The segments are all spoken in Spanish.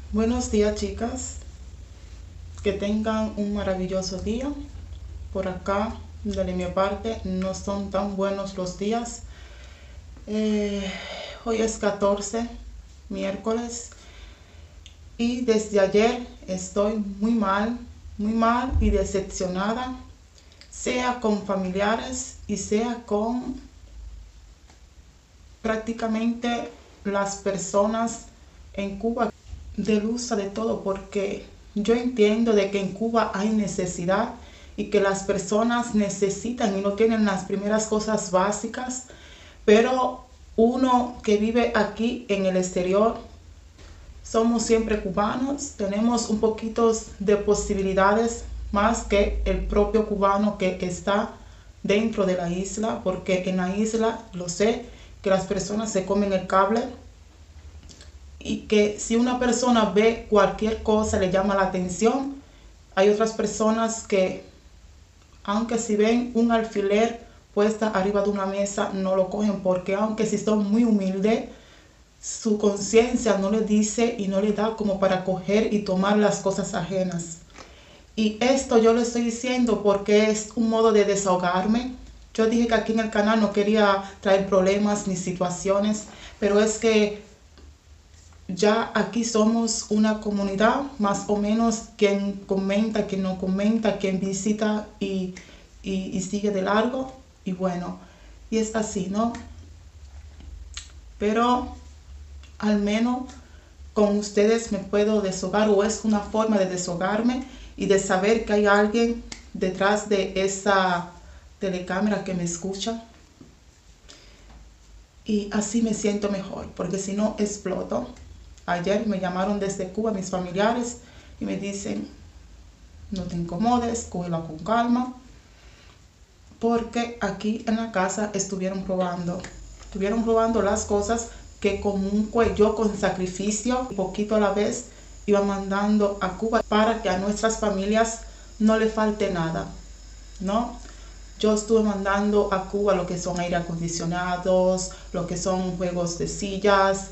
Buenos días, chicas. Que tengan un maravilloso día. Por acá, de mi parte, no son tan buenos los días. Hoy es 14, miércoles. Y desde ayer estoy muy mal y decepcionada. Sea con familiares y sea con prácticamente las personas en Cuba. De luz de todo, porque yo entiendo de que en Cuba hay necesidad y que las personas necesitan y no tienen las primeras cosas básicas, pero uno que vive aquí en el exterior, somos siempre cubanos, tenemos un poquito de posibilidades más que el propio cubano que está dentro de la isla, porque en la isla lo sé que las personas se comen el cable y que si una persona ve cualquier cosa le llama la atención. Hay otras personas que, aunque si ven un alfiler puesta arriba de una mesa, no lo cogen, porque aunque si son muy humildes, su conciencia no le dice y no le da como para coger y tomar las cosas ajenas. Y esto yo lo estoy diciendo porque es un modo de desahogarme. Yo dije que aquí en el canal no quería traer problemas ni situaciones, pero es que ya aquí somos una comunidad, más o menos, quien comenta, quien no comenta, quien visita y sigue de largo. Y bueno, y es así, ¿no? Pero al menos con ustedes me puedo desahogar, o es una forma de desahogarme y de saber que hay alguien detrás de esa telecámara que me escucha. Y así me siento mejor, porque si no exploto. Ayer me llamaron desde Cuba mis familiares y me dicen, no te incomodes, cógela con calma, porque aquí en la casa estuvieron robando las cosas que con un cuello, con sacrificio, poquito a la vez, iba mandando a Cuba para que a nuestras familias no le falte nada, ¿no? Yo estuve mandando a Cuba lo que son aire acondicionados, lo que son juegos de sillas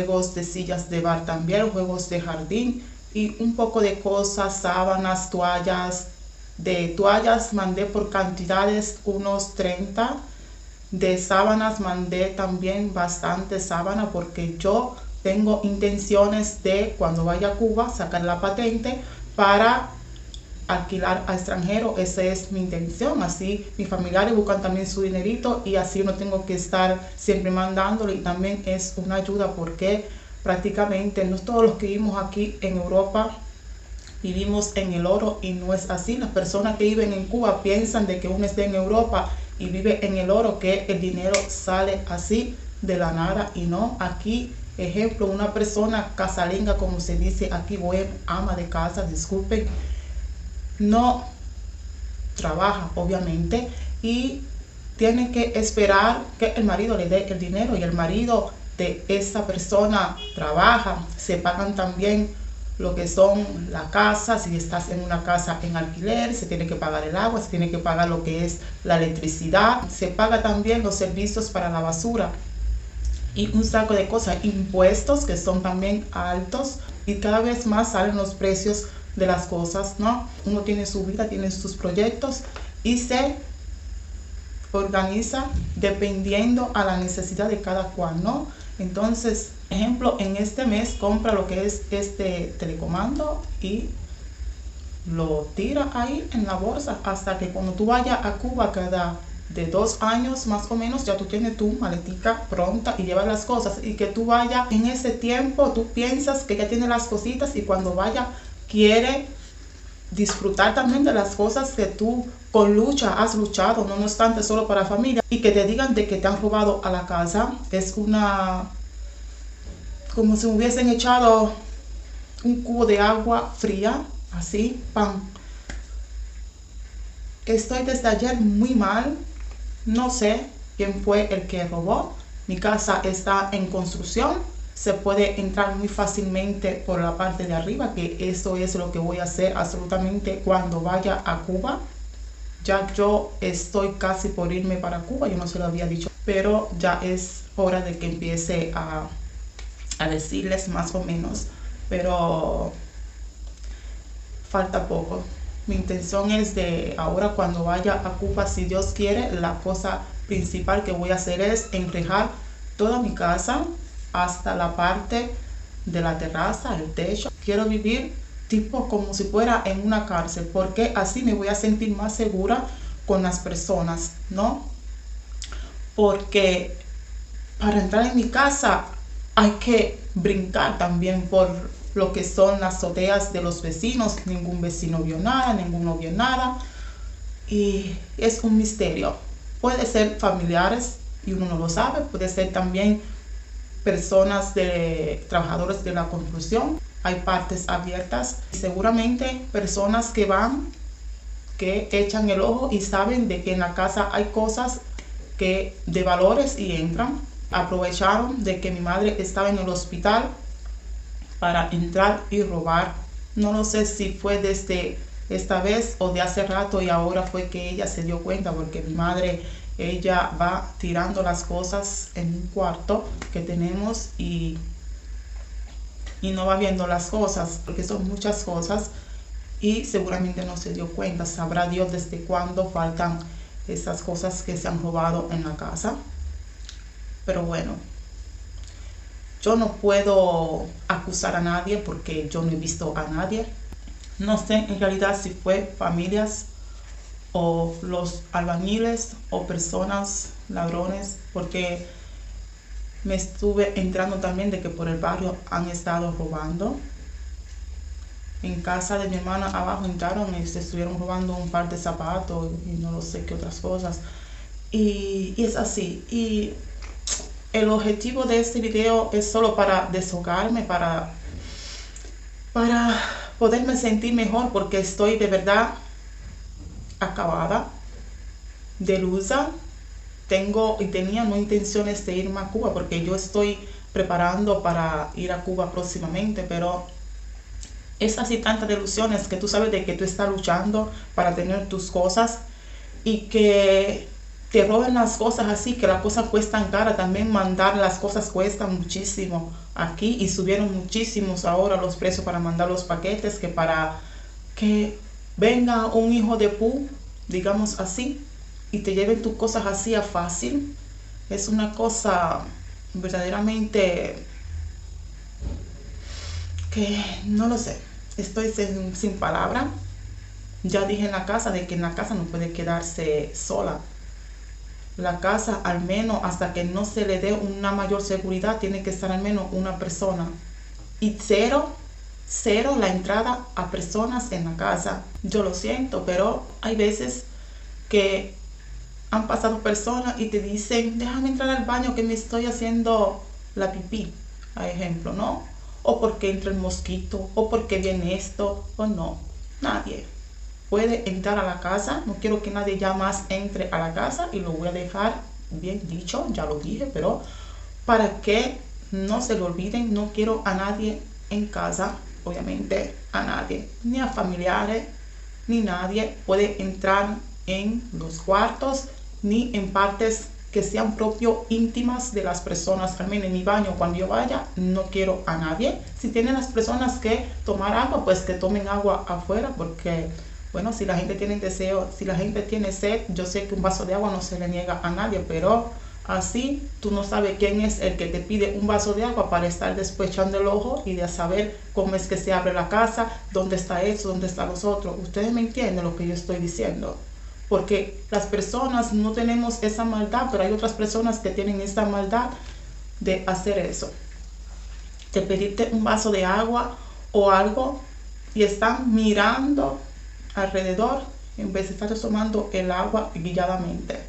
de bar también, juegos de jardín y un poco de cosas, sábanas, toallas. De toallas mandé por cantidades unos 30. De sábanas mandé también bastante sábana, porque yo tengo intenciones de, cuando vaya a Cuba, sacar la patente para alquilar a extranjero. Esa es mi intención. Así mis familiares buscan también su dinerito y así no tengo que estar siempre mandándole, y también es una ayuda, porque prácticamente no todos los que vivimos aquí en Europa vivimos en el oro, y no es así. Las personas que viven en Cuba piensan de que uno está en Europa y vive en el oro, que el dinero sale así de la nada, y no. Aquí, ejemplo, una persona casalinga, como se dice aquí, ama de casa, disculpen, no trabaja obviamente y tiene que esperar que el marido le dé el dinero, y el marido de esa persona trabaja. Se pagan también lo que son la casa, si estás en una casa en alquiler, se tiene que pagar el agua, se tiene que pagar lo que es la electricidad, se paga también los servicios para la basura y un saco de cosas, impuestos que son también altos, y cada vez más salen los precios de las cosas, ¿no? Uno tiene su vida, tiene sus proyectos y se organiza dependiendo a la necesidad de cada cual, ¿no? Entonces, ejemplo, en este mes compra lo que es este telecomando y lo tira ahí en la bolsa, hasta que cuando tú vayas a Cuba cada de 2 años más o menos, ya tú tienes tu maletica pronta y llevas las cosas, y que tú vayas en ese tiempo, tú piensas que ya tienes las cositas, y cuando vaya quiere disfrutar también de las cosas que tú con lucha has luchado, no obstante solo para familia, y que te digan de que te han robado a la casa. Es como si hubiesen echado un cubo de agua fría, así, ¡pam! Estoy desde ayer muy mal, no sé quién fue el que robó. Mi casa está en construcción, se puede entrar muy fácilmente por la parte de arriba, que eso es lo que voy a hacer absolutamente cuando vaya a Cuba. Ya yo estoy casi por irme para Cuba, yo no se lo había dicho, pero ya es hora de que empiece a decirles más o menos pero falta poco. Mi intención es de ahora cuando vaya a Cuba, si Dios quiere, la cosa principal que voy a hacer es enrejar toda mi casa hasta la parte de la terraza, el techo. Quiero vivir tipo como si fuera en una cárcel, porque así me voy a sentir más segura con las personas, ¿no? Porque para entrar en mi casa hay que brincar también por lo que son las azoteas de los vecinos. Ningún vecino vio nada, ninguno vio nada, y es un misterio. Puede ser familiares y uno no lo sabe, puede ser también personas trabajadores de la construcción. Hay partes abiertas y seguramente personas que van, que echan el ojo y saben de que en la casa hay cosas de valores y entran. Aprovecharon de que mi madre estaba en el hospital para entrar y robar. No lo sé si fue desde esta vez o de hace rato, y ahora fue que ella se dio cuenta, porque mi madre, ella va tirando las cosas en un cuarto que tenemos y no va viendo las cosas, porque son muchas cosas, y seguramente no se dio cuenta. Sabrá Dios desde cuándo faltan esas cosas que se han robado en la casa. Pero bueno, yo no puedo acusar a nadie porque yo no he visto a nadie. No sé en realidad si fue familias o los albañiles o personas ladrones, porque me estuve enterando también de que por el barrio han estado robando. En casa de mi hermana abajo entraron y se estuvieron robando un par de zapatos y no lo sé qué otras cosas. Y es así. Y el objetivo de este video es solo para desahogarme, para poderme sentir mejor, porque estoy de verdad acabada, delusa. Tenía no intenciones de irme a Cuba, porque yo estoy preparando para ir a Cuba próximamente, pero es así tantas delusiones que tú sabes de que tú estás luchando para tener tus cosas y que te roben las cosas así, que las cosas cuestan cara. También mandar las cosas cuestan muchísimo aquí, y subieron muchísimos ahora los precios para mandar los paquetes, que para que venga un hijo de pu, digamos así, y te lleven tus cosas así a fácil, es una cosa verdaderamente que no lo sé. Estoy sin palabra. Ya dije en la casa de que en la casa no puede quedarse sola. La casa, al menos hasta que no se le dé una mayor seguridad, tiene que estar al menos una persona. Y cero la entrada a personas en la casa. Yo lo siento, pero hay veces que han pasado personas y te dicen, déjame entrar al baño que me estoy haciendo la pipí, por ejemplo, ¿no? O porque entra el mosquito, o porque viene esto, o no. Nadie puede entrar a la casa. No quiero que nadie ya más entre a la casa, y lo voy a dejar bien dicho, ya lo dije, pero para que no se lo olviden, no quiero a nadie en casa, obviamente a nadie, ni a familiares, ni nadie puede entrar en los cuartos, ni en partes que sean propio íntimas de las personas. Al menos en mi baño, cuando yo vaya, no quiero a nadie. Si tienen las personas que tomar agua, pues que tomen agua afuera, porque bueno, si la gente tiene deseo, si la gente tiene sed, yo sé que un vaso de agua no se le niega a nadie, pero así tú no sabes quién es el que te pide un vaso de agua para estar después echando el ojo y de saber cómo es que se abre la casa, dónde está eso, dónde están los otros. Ustedes me entienden lo que yo estoy diciendo, porque las personas no tenemos esa maldad, pero hay otras personas que tienen esa maldad de hacer eso, de pedirte un vaso de agua o algo, y están mirando alrededor en vez de estar tomando el agua guiadamente.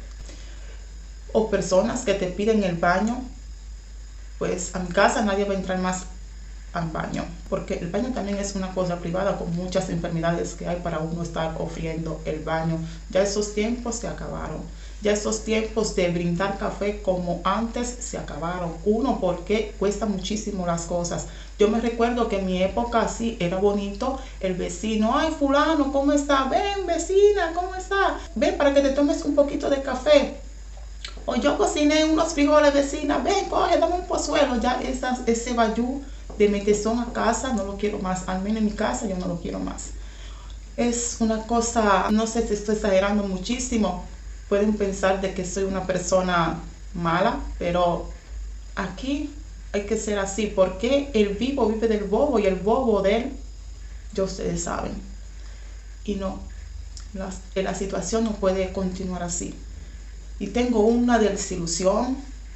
O personas que te piden el baño. Pues a mi casa nadie va a entrar más al baño, porque el baño también es una cosa privada, con muchas enfermedades que hay para uno estar ofreciendo el baño. Ya esos tiempos se acabaron. Ya esos tiempos de brindar café como antes se acabaron. Uno, porque cuesta muchísimo las cosas. Yo me recuerdo que en mi época sí era bonito el vecino. Ay, fulano, ¿cómo está? Ven, vecina, ¿cómo está? Ven para que te tomes un poquito de café. O yo cociné unos frijoles, vecina. Ven, coge, dame un pozuelo. Ya ese bayú de metezón a casa no lo quiero más, al menos en mi casa yo no lo quiero más. Es una cosa, no sé si estoy exagerando muchísimo, pueden pensar de que soy una persona mala, pero aquí hay que ser así, porque el vivo vive del bobo y el bobo de él, ya ustedes saben. Y no, la situación no puede continuar así. Y tengo una desilusión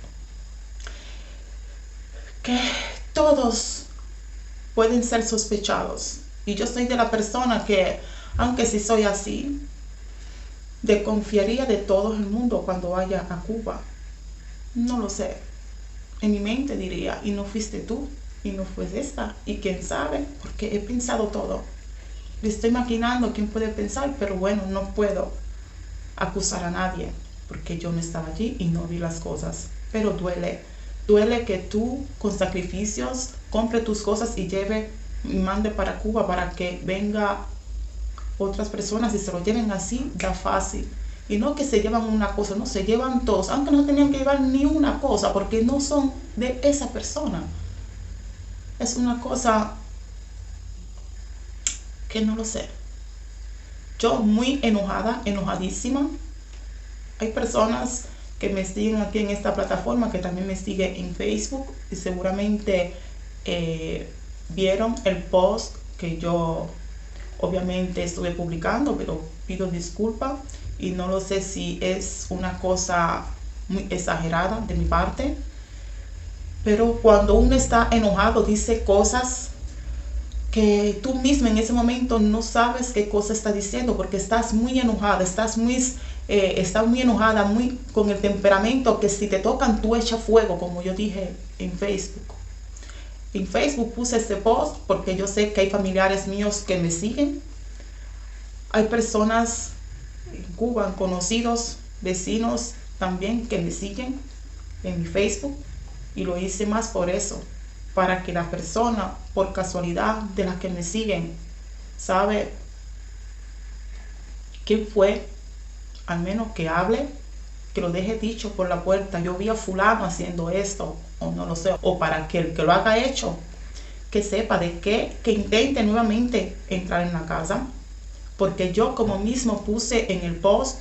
que todos pueden ser sospechados. Y yo soy de la persona que, aunque sí soy así, desconfiaría de todo el mundo cuando vaya a Cuba. No lo sé. En mi mente diría, y no fuiste tú, y no fue esta, y quién sabe, porque he pensado todo. Le estoy maquinando quién puede pensar, pero bueno, no puedo acusar a nadie, porque yo no estaba allí y no vi las cosas. Pero duele que tú con sacrificios compre tus cosas y mande para Cuba para que venga otras personas y se lo lleven así, da fácil. Y no que se llevan una cosa, no, se llevan todos, aunque no tenían que llevar ni una cosa, porque no son de esa persona. Es una cosa que no lo sé. Yo muy enojada, enojadísima. Hay personas que me siguen aquí en esta plataforma, que también me siguen en Facebook, y seguramente vieron el post que yo obviamente estuve publicando, pero pido disculpas y no lo sé si es una cosa muy exagerada de mi parte, pero cuando uno está enojado dice cosas que tú mismo en ese momento no sabes qué cosa está diciendo, porque estás muy enojada, estás muy enojada, muy con el temperamento que si te tocan tú echa fuego, como yo dije en Facebook. En Facebook puse este post porque yo sé que hay familiares míos que me siguen. Hay personas en Cuba, conocidos, vecinos también que me siguen en mi Facebook. Y lo hice más por eso, para que la persona, por casualidad de las que me siguen, sabe quién fue, al menos que hable, que lo deje dicho por la puerta. Yo vi a fulano haciendo esto, o no lo sé, o para que el que lo haga hecho, que sepa de qué, que intente nuevamente entrar en la casa, porque yo como mismo puse en el post,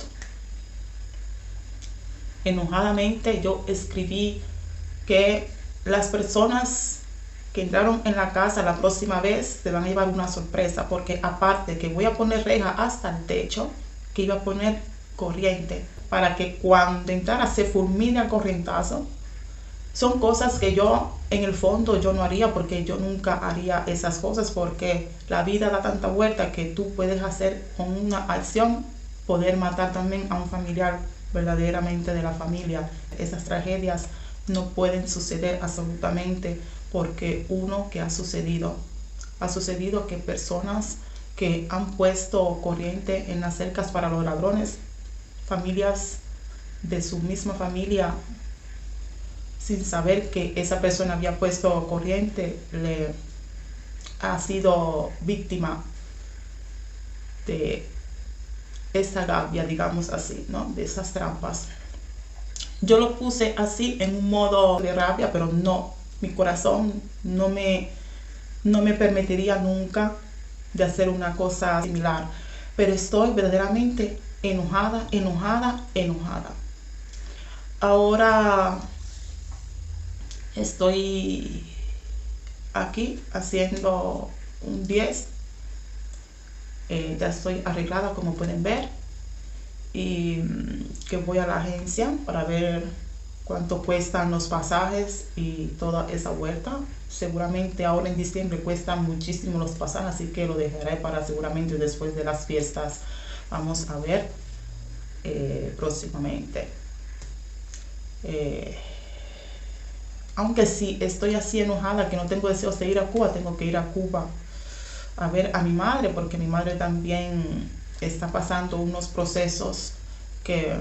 enojadamente yo escribí que las personas que entraron en la casa la próxima vez se van a llevar una sorpresa, porque aparte que voy a poner reja hasta el techo, que iba a poner corriente para que cuando entrara se fulmine el corrientazo. Son cosas que yo en el fondo yo no haría, porque yo nunca haría esas cosas, porque la vida da tanta vuelta que tú puedes hacer con una acción, poder matar también a un familiar verdaderamente de la familia. Esas tragedias no pueden suceder absolutamente, porque que ha sucedido que personas que han puesto corriente en las cercas para los ladrones, familias de su misma familia, sin saber que esa persona había puesto corriente, le ha sido víctima de esa gavia, digamos así, ¿no? De esas trampas. Yo lo puse así en un modo de rabia, pero no, mi corazón no me permitiría nunca de hacer una cosa similar. Pero estoy verdaderamente enojada. Ahora estoy aquí haciendo un 10. Ya estoy arreglada, como pueden ver, y que voy a la agencia para ver cuánto cuestan los pasajes y toda esa vuelta. Seguramente ahora en diciembre cuestan muchísimo los pasajes, así que lo dejaré para seguramente después de las fiestas. Vamos a ver próximamente. Aunque sí estoy así enojada que no tengo deseos de ir a Cuba, tengo que ir a Cuba a ver a mi madre, porque mi madre también está pasando unos procesos de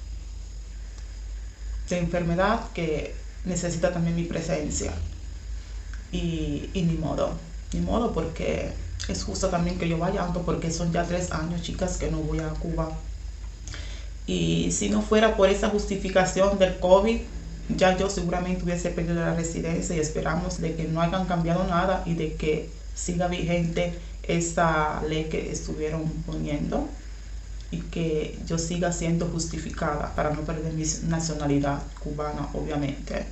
enfermedad que necesita también mi presencia. Y ni modo, porque es justo también que yo vaya, porque son ya 3 años, chicas, que no voy a Cuba. Y si no fuera por esa justificación del COVID, ya yo seguramente hubiese perdido la residencia, y esperamos de que no hayan cambiado nada y de que siga vigente esta ley que estuvieron poniendo y que yo siga siendo justificada para no perder mi nacionalidad cubana, obviamente.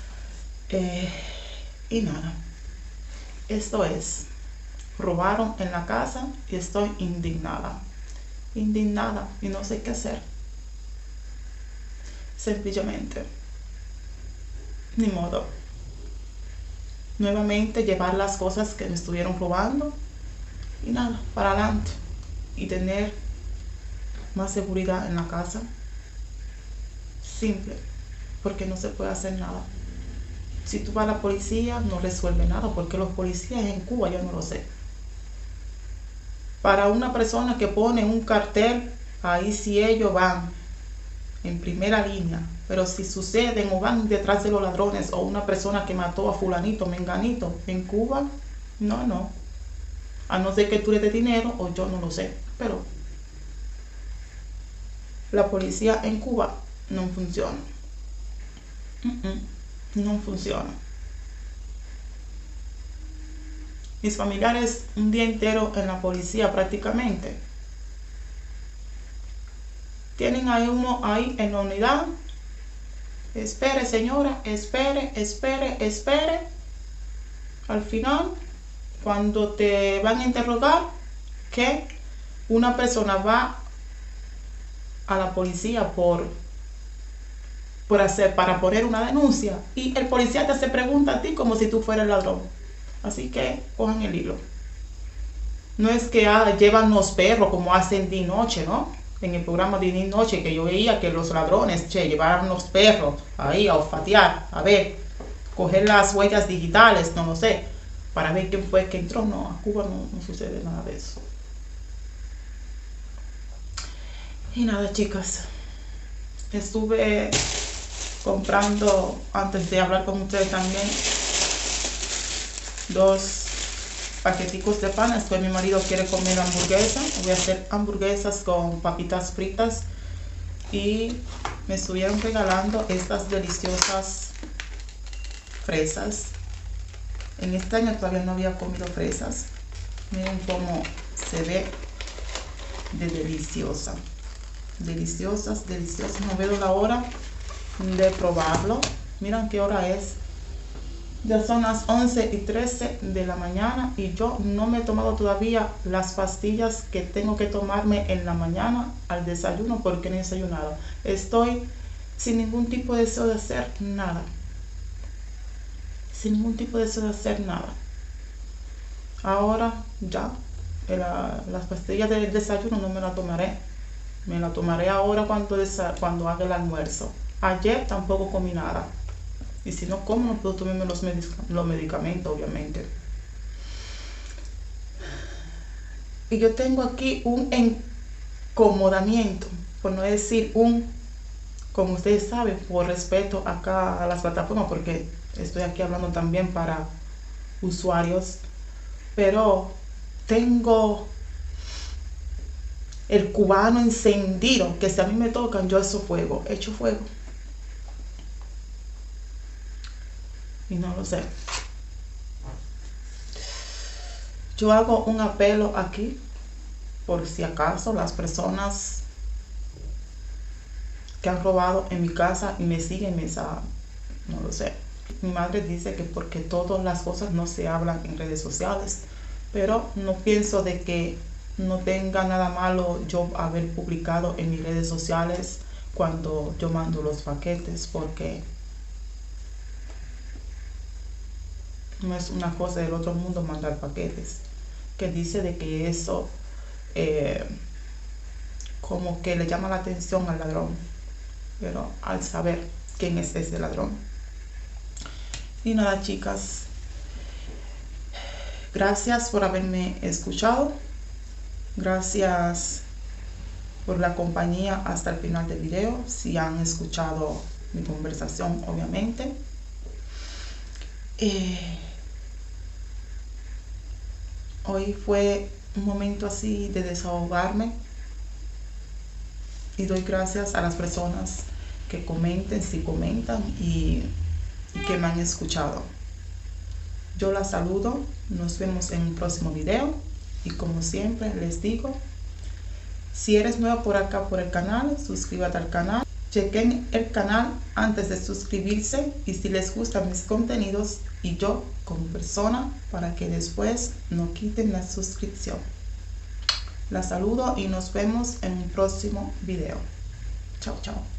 Y nada, esto es, robaron en la casa y estoy indignada y no sé qué hacer. Sencillamente, ni modo. Nuevamente llevar las cosas que me estuvieron robando y nada, para adelante y tener más seguridad en la casa. Simple, porque no se puede hacer nada. Si tú vas a la policía, no resuelve nada, porque los policías en Cuba, yo no lo sé. Para una persona que pone un cartel, ahí sí ellos van en primera línea. Pero si suceden o van detrás de los ladrones o una persona que mató a fulanito, menganito, en Cuba, no. A no ser que tú le des dinero, o yo no lo sé. Pero la policía en Cuba no funciona. No funciona. Mis familiares un día entero en la policía prácticamente. Tienen ahí uno ahí en la unidad. Espere, señora, espere. Al final, cuando te van a interrogar, que una persona va a la policía para poner una denuncia, y el policía te hace pregunta a ti como si tú fueras el ladrón. Así que cojan el hilo. No es que llevan los perros como hacen de noche, ¿no? En el programa de noche que yo veía que los ladrones llevaban los perros ahí a olfatear, a ver, coger las huellas digitales, no lo sé, para ver quién fue que entró. No, a Cuba no sucede nada de eso. Y nada, chicas, estuve comprando, antes de hablar con ustedes también, 2 paqueticos de pan. Después mi marido quiere comer hamburguesa. Voy a hacer hamburguesas con papitas fritas, y me estuvieron regalando estas deliciosas fresas. En este año todavía no había comido fresas. Miren cómo se ve de deliciosa. Deliciosas. No veo la hora de probarlo. Miren qué hora es. Ya son las 11:13 de la mañana y yo no me he tomado todavía las pastillas que tengo que tomarme en la mañana al desayuno, porque no he desayunado. Estoy sin ningún tipo de deseo de hacer nada. Ahora ya, las pastillas del desayuno no me las tomaré. Me las tomaré ahora cuando haga el almuerzo. Ayer tampoco comí nada. Y si no como, no puedo tomarme los medicamentos, obviamente. Y yo tengo aquí un incomodamiento, por no decir como ustedes saben, por respeto acá a las plataformas, porque estoy aquí hablando también para usuarios. Pero tengo el cubano encendido, que si a mí me tocan, yo echo fuego. Y no lo sé. Yo hago un apelo aquí, por si acaso las personas que han robado en mi casa y me siguen, no lo sé. Mi madre dice que porque todas las cosas no se hablan en redes sociales, pero no pienso de que no tenga nada malo yo haber publicado en mis redes sociales cuando yo mando los paquetes, porque no es una cosa del otro mundo mandar paquetes. Que dice de que eso como que le llama la atención al ladrón, pero al saber quién es ese ladrón. Y nada, chicas, gracias por haberme escuchado. Gracias por la compañía hasta el final del video, si han escuchado mi conversación, obviamente. Hoy fue un momento así de desahogarme, y doy gracias a las personas que comenten si comentan y que me han escuchado. Yo la saludo, nos vemos en un próximo video y como siempre les digo, si eres nueva por acá por el canal, suscríbete al canal, chequen el canal antes de suscribirse y si les gustan mis contenidos y yo como persona para que después no quiten la suscripción. La saludo y nos vemos en un próximo video. Chao, chao.